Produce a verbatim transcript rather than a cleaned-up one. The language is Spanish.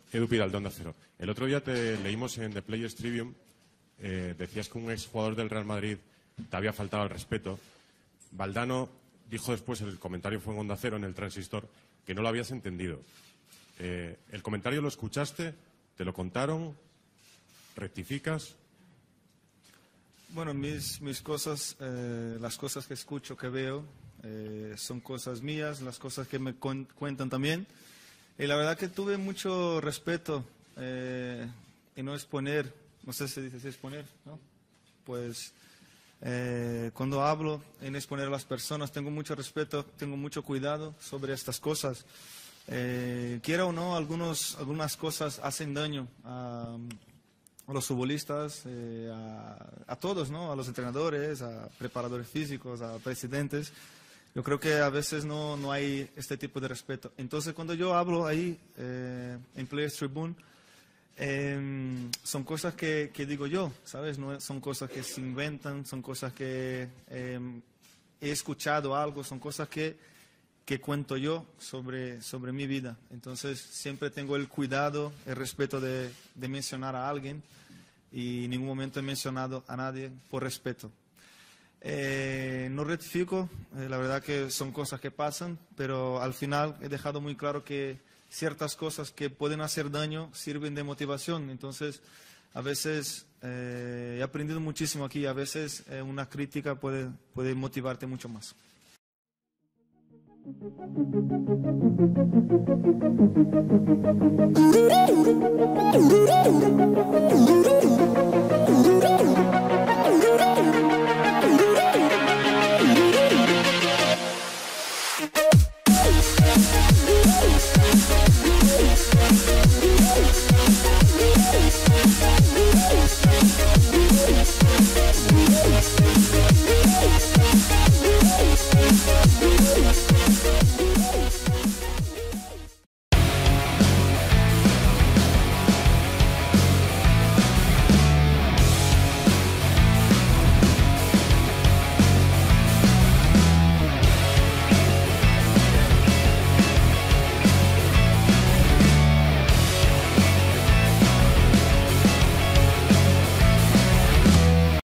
Edu Pidal, de Onda Cero. El otro día te leímos en The Players Tribune, eh, decías que un exjugador del Real Madrid te había faltado al respeto. Valdano dijo después, el comentario fue en Onda Cero, en el Transistor, que no lo habías entendido. Eh, ¿El comentario lo escuchaste? ¿Te lo contaron? ¿Rectificas? Bueno, mis, mis cosas, eh, las cosas que escucho, que veo, eh, son cosas mías, las cosas que me cuentan también. Y la verdad que tuve mucho respeto eh, en no exponer, no sé si dices exponer, ¿no? Pues eh, cuando hablo en exponer a las personas, tengo mucho respeto, tengo mucho cuidado sobre estas cosas. Eh, quiera o no, algunos, algunas cosas hacen daño a, a los futbolistas, eh, a, a todos, ¿no? A los entrenadores, a preparadores físicos, a presidentes. Yo creo que a veces no, no hay este tipo de respeto. Entonces, cuando yo hablo ahí eh, en Players Tribune, eh, son cosas que, que digo yo, ¿sabes? No son cosas que se inventan, son cosas que eh, he escuchado algo, son cosas que, que cuento yo sobre, sobre mi vida. Entonces, siempre tengo el cuidado, el respeto de, de mencionar a alguien y en ningún momento he mencionado a nadie por respeto. Eh, no rectifico, eh, la verdad que son cosas que pasan, pero al final he dejado muy claro que ciertas cosas que pueden hacer daño sirven de motivación. Entonces, a veces eh, he aprendido muchísimo aquí, a veces eh, una crítica puede, puede motivarte mucho más.